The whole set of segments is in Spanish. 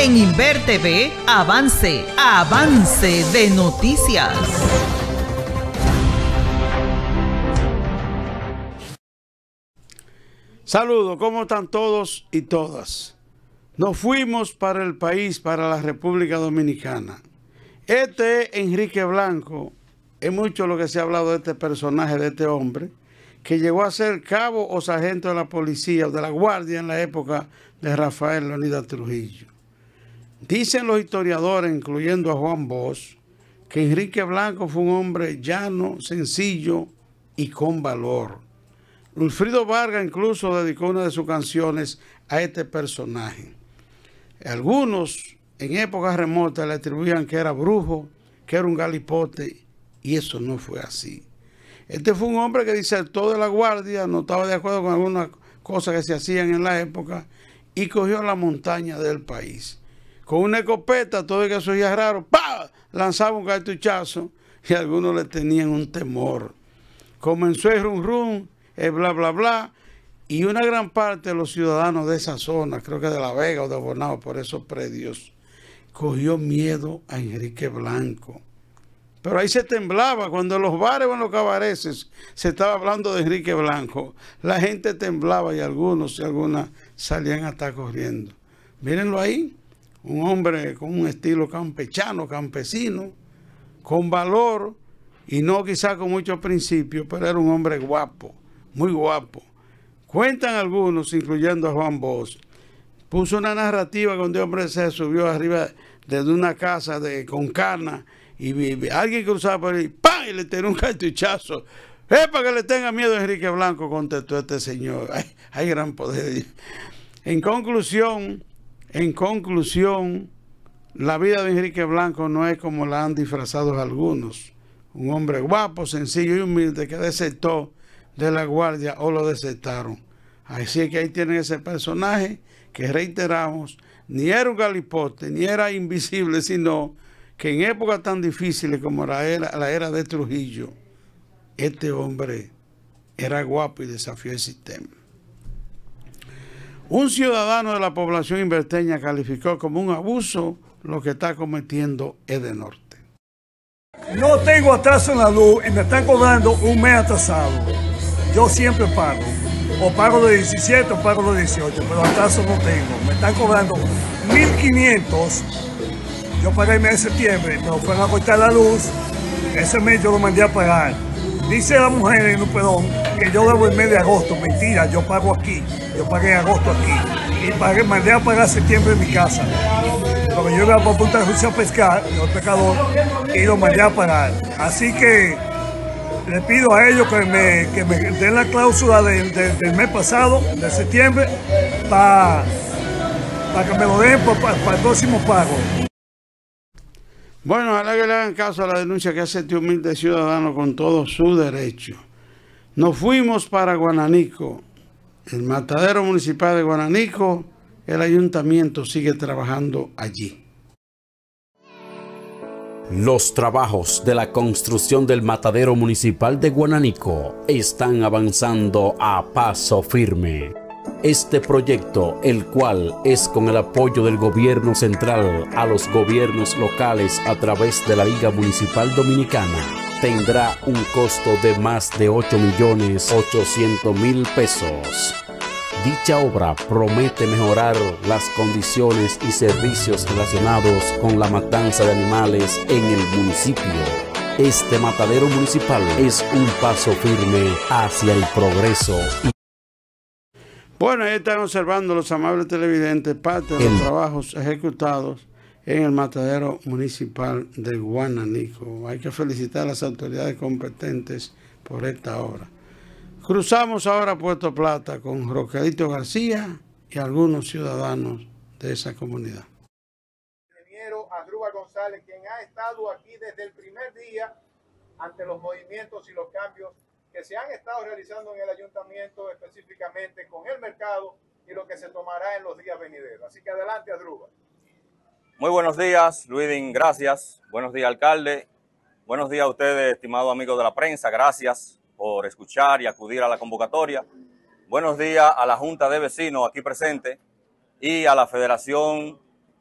En Inver TV, avance de noticias. Saludos, ¿cómo están todos y todas? Nos fuimos para el país, para la República Dominicana. Este es Enrique Blanco. Es mucho lo que se ha hablado de este personaje, de este hombre, que llegó a ser cabo o sargento de la policía o de la guardia en la época de Rafael Leónidas Trujillo. Dicen los historiadores, incluyendo a Juan Bosch, que Enrique Blanco fue un hombre llano, sencillo y con valor. Wilfrido Vargas incluso dedicó una de sus canciones a este personaje. Algunos en épocas remotas le atribuían que era brujo, que era un galipote, y eso no fue así. Este fue un hombre que disertó de la guardia, no estaba de acuerdo con algunas cosas que se hacían en la época, y cogió la montaña del país. Con una escopeta, todo el que se oía raro, ¡pah!, lanzaba un cartuchazo, y algunos le tenían un temor. Comenzó el rum rum, el bla bla bla, y una gran parte de los ciudadanos de esa zona, creo que de La Vega o de Bonao, por esos predios, cogió miedo a Enrique Blanco. Pero ahí se temblaba, cuando en los bares o en los cabarets se estaba hablando de Enrique Blanco, la gente temblaba y algunos y algunas salían hasta corriendo. Mírenlo ahí, un hombre con un estilo campechano, campesino, con valor y no quizá con muchos principios, pero era un hombre guapo, muy guapo. Cuentan algunos, incluyendo a Juan Bosch, puso una narrativa donde el hombre se subió arriba desde una casa con cana y alguien cruzaba por ahí, ¡pam!, y le tiró un cartuchazo. Es para que le tenga miedo a Enrique Blanco, contestó este señor. Hay gran poder. En conclusión, la vida de Enrique Blanco no es como la han disfrazado algunos. Un hombre guapo, sencillo y humilde que desertó de la guardia o lo desertaron. Así que ahí tienen ese personaje que, reiteramos, ni era un galipote, ni era invisible, sino que en épocas tan difíciles como la era de Trujillo, este hombre era guapo y desafió el sistema. Un ciudadano de la población inverteña calificó como un abuso lo que está cometiendo Edenorte. No tengo atraso en la luz y me están cobrando un mes atrasado. Yo siempre pago. O pago de 17 o pago de 18, pero atraso no tengo. Me están cobrando 1.500. Yo pagué el mes de septiembre, pero fueron a cortar la luz. Ese mes yo lo mandé a pagar. Dice la mujer en un pedón que yo debo el mes de agosto. Mentira, yo pago aquí. Yo pagué agosto aquí. Y mandé a pagar septiembre en mi casa. Porque yo iba a Punta de Juicio a pescar, yo pescador, y lo mandé a pagar. Así que le pido a ellos que me den la cláusula del mes pasado, de septiembre, para que me lo den para el próximo pago. Bueno, ojalá que le hagan caso a la denuncia que hace este humilde ciudadano con todo su derecho. Nos fuimos para Guananico, el matadero municipal de Guananico. El ayuntamiento sigue trabajando allí. Los trabajos de la construcción del matadero municipal de Guananico están avanzando a paso firme. Este proyecto, el cual es con el apoyo del gobierno central a los gobiernos locales a través de la Liga Municipal Dominicana, tendrá un costo de más de 8.800.000 pesos. Dicha obra promete mejorar las condiciones y servicios relacionados con la matanza de animales en el municipio. Este matadero municipal es un paso firme hacia el progreso. Bueno, ahí están observando los amables televidentes parte de los trabajos ejecutados en el matadero municipal de Guananico. Hay que felicitar a las autoridades competentes por esta obra. Cruzamos ahora a Puerto Plata con Roquelito García y algunos ciudadanos de esa comunidad. Ingeniero Asdrúbal González, quien ha estado aquí desde el primer día ante los movimientos y los cambios que se han estado realizando en el ayuntamiento, específicamente con el mercado y lo que se tomará en los días venideros. Así que adelante, Asdrúbal. Muy buenos días, Luidín, gracias. Buenos días, alcalde. Buenos días a ustedes, estimados amigos de la prensa. Gracias por escuchar y acudir a la convocatoria. Buenos días a la Junta de Vecinos aquí presente y a la Federación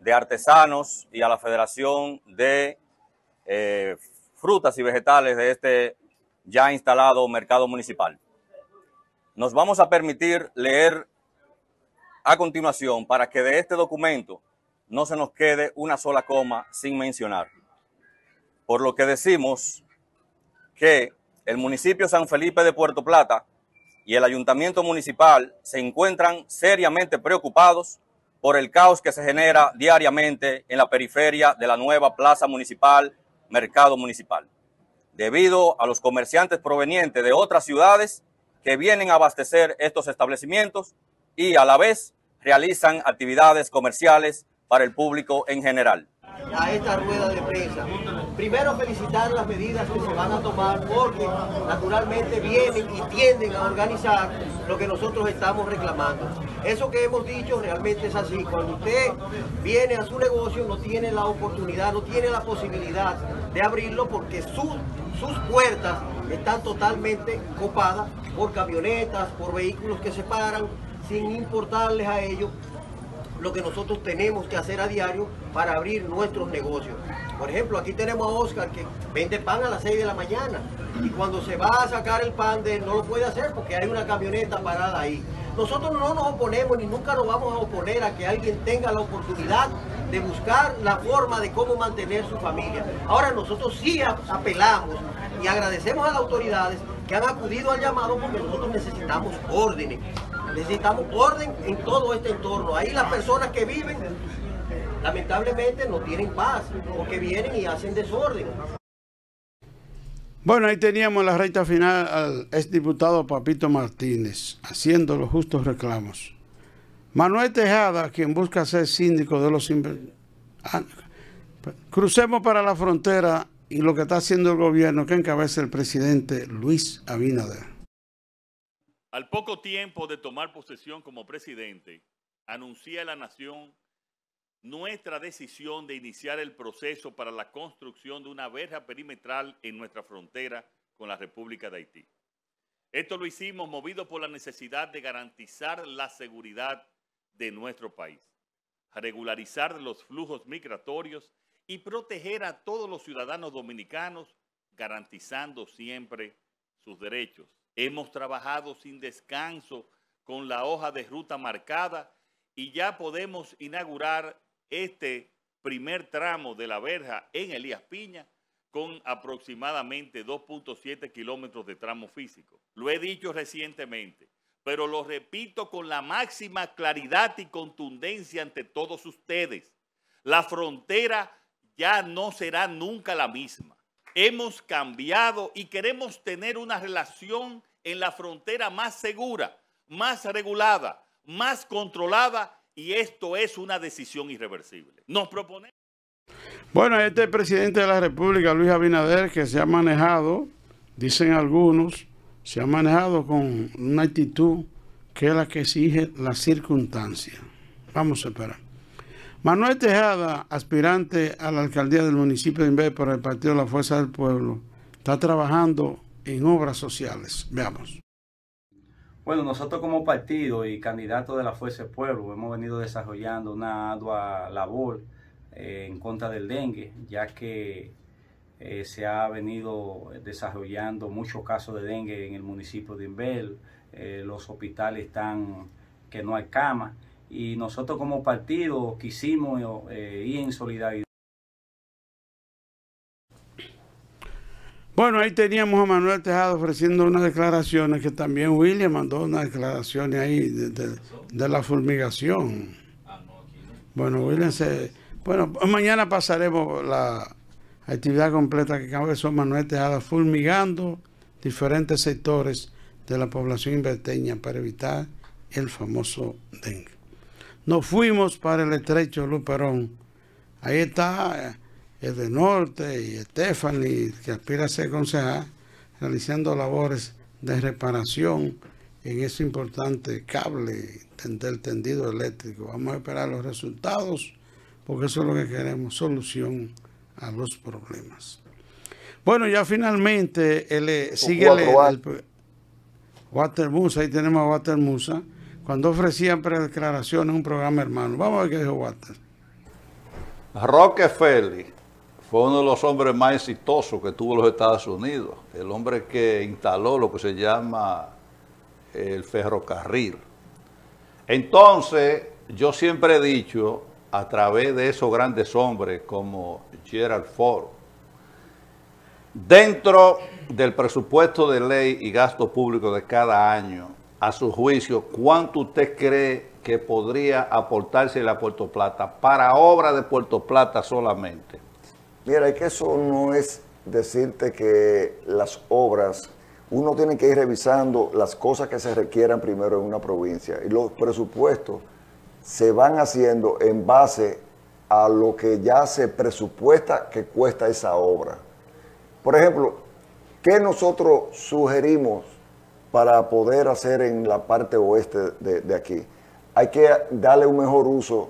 de Artesanos y a la Federación de Frutas y Vegetales de este ya instalado mercado municipal. Nos vamos a permitir leer a continuación para que de este documento no se nos quede una sola coma sin mencionar. Por lo que decimos que el municipio San Felipe de Puerto Plata y el ayuntamiento municipal se encuentran seriamente preocupados por el caos que se genera diariamente en la periferia de la nueva plaza municipal, mercado municipal, debido a los comerciantes provenientes de otras ciudades que vienen a abastecer estos establecimientos y a la vez realizan actividades comerciales para el público en general. A esta rueda de prensa. Primero, felicitar las medidas que se van a tomar porque naturalmente vienen y tienden a organizar lo que nosotros estamos reclamando. Eso que hemos dicho realmente es así. Cuando usted viene a su negocio no tiene la oportunidad, no tiene la posibilidad de abrirlo porque sus puertas están totalmente copadas por camionetas, por vehículos que se paran sin importarles a ellos lo que nosotros tenemos que hacer a diario para abrir nuestros negocios. Por ejemplo, aquí tenemos a Oscar que vende pan a las 6 de la mañana y cuando se va a sacar el pan de él no lo puede hacer porque hay una camioneta parada ahí. Nosotros no nos oponemos ni nunca nos vamos a oponer a que alguien tenga la oportunidad de buscar la forma de cómo mantener su familia. Ahora nosotros sí apelamos y agradecemos a las autoridades que han acudido al llamado porque nosotros necesitamos órdenes. Necesitamos orden en todo este entorno. Ahí las personas que viven, lamentablemente, no tienen paz, porque vienen y hacen desorden. Bueno, ahí teníamos la recta final al exdiputado Papito Martínez, haciendo los justos reclamos. Manuel Tejada, quien busca ser síndico de los... Crucemos para la frontera y lo que está haciendo el gobierno que encabeza el presidente Luis Abinader. Al poco tiempo de tomar posesión como presidente, anuncié a la nación nuestra decisión de iniciar el proceso para la construcción de una verja perimetral en nuestra frontera con la República de Haití. Esto lo hicimos movido por la necesidad de garantizar la seguridad de nuestro país, regularizar los flujos migratorios y proteger a todos los ciudadanos dominicanos, garantizando siempre sus derechos. Hemos trabajado sin descanso con la hoja de ruta marcada y ya podemos inaugurar este primer tramo de la verja en Elías Piña con aproximadamente 2.7 kilómetros de tramo físico. Lo he dicho recientemente, pero lo repito con la máxima claridad y contundencia ante todos ustedes. La frontera ya no será nunca la misma. Hemos cambiado y queremos tener una relación en la frontera más segura, más regulada, más controlada, y esto es una decisión irreversible. Nos proponemos... Bueno, este presidente de la República, Luis Abinader, que se ha manejado, dicen algunos, se ha manejado con una actitud que es la que exige la circunstancia. Vamos a esperar. Manuel Tejada, aspirante a la alcaldía del municipio de Inver por el Partido de la Fuerza del Pueblo, está trabajando en obras sociales. Veamos. Bueno, nosotros como partido y candidato de la Fuerza del Pueblo hemos venido desarrollando una ardua labor en contra del dengue, ya que se ha venido desarrollando muchos casos de dengue en el municipio de Inver. Los hospitales están que no hay cama. Y nosotros como partido quisimos ir en solidaridad. Bueno, ahí teníamos a Manuel Tejada ofreciendo unas declaraciones, que también William mandó unas declaraciones ahí de la fumigación. Bueno, William Bueno, mañana pasaremos la actividad completa que cabezó Manuel Tejada fumigando diferentes sectores de la población inverteña para evitar el famoso dengue. Nos fuimos para el estrecho Luperón. Ahí está el de Norte y Stephanie, que aspira a ser concejal, realizando labores de reparación en ese importante cable del tendido eléctrico. Vamos a esperar los resultados, porque eso es lo que queremos, solución a los problemas. Bueno, ya finalmente sigue el Walter Musa, ahí tenemos a Walter Musa, cuando ofrecían predeclaraciones en un programa hermano. Vamos a ver qué dijo Walter. Rockefeller fue uno de los hombres más exitosos que tuvo los Estados Unidos, el hombre que instaló lo que se llama el ferrocarril. Entonces, yo siempre he dicho, a través de esos grandes hombres como Gerald Ford, dentro del presupuesto de ley y gasto público de cada año, a su juicio, ¿cuánto usted cree que podría aportarse a Puerto Plata para obras de Puerto Plata solamente? Mira, es que eso no es decirte que las obras, uno tiene que ir revisando las cosas que se requieran primero en una provincia, y los presupuestos se van haciendo en base a lo que ya se presupuesta que cuesta esa obra. Por ejemplo, ¿qué nosotros sugerimos para poder hacer en la parte oeste de aquí? Hay que darle un mejor uso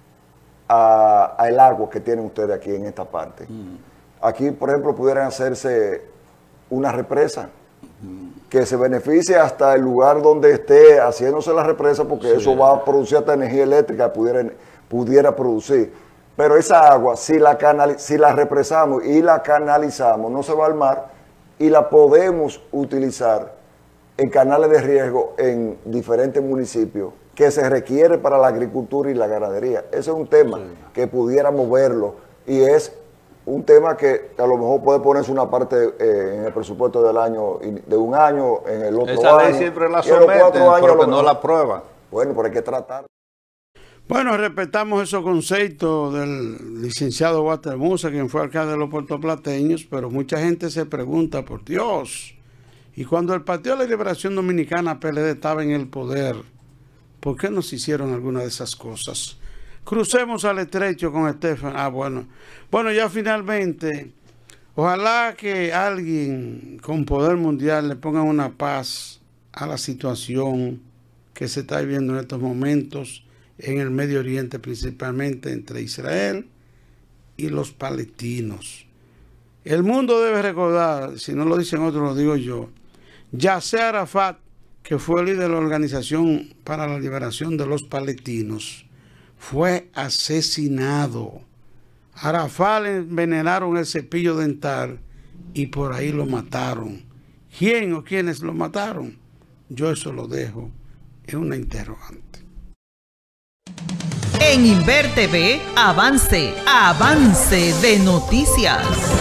al agua que tienen ustedes aquí en esta parte. Aquí, por ejemplo, pudieran hacerse una represa que se beneficie hasta el lugar donde esté haciéndose la represa, porque eso va a producir hasta energía eléctrica, pudiera producir. Pero esa agua, si la represamos y la canalizamos, no se va al mar y la podemos utilizar en canales de riego en diferentes municipios que se requiere para la agricultura y la ganadería. Ese es un tema que pudiéramos verlo, y es un tema que a lo mejor puede ponerse una parte en el presupuesto del año, de un año, en el otro Esa año. ley siempre la someten, pero que no la aprueban. Bueno, pero hay que tratar. Bueno, respetamos esos conceptos del licenciado Walter Musa, quien fue alcalde de los puertoplateños, pero mucha gente se pregunta, por Dios, y cuando el Partido de la Liberación Dominicana, PLD, estaba en el poder, ¿por qué no se hicieron algunas de esas cosas? Crucemos al estrecho con Estefan. Bueno, ya finalmente, ojalá que alguien con poder mundial le ponga una paz a la situación que se está viviendo en estos momentos en el Medio Oriente, principalmente entre Israel y los palestinos. El mundo debe recordar, si no lo dicen otros, lo digo yo, Yasser Arafat, que fue el líder de la Organización para la Liberación de los Palestinos, fue asesinado. Arafat le envenenaron el cepillo dental y por ahí lo mataron. ¿Quién o quiénes lo mataron? Yo eso lo dejo en una interrogante. En Inver TV, avance de noticias.